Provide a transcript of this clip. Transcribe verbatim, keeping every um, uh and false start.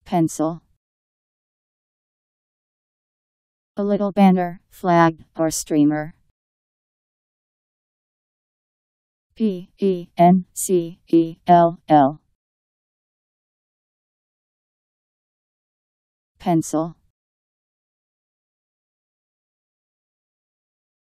Pencil. A little banner, flag, or streamer. P E N C E L L. Pencil.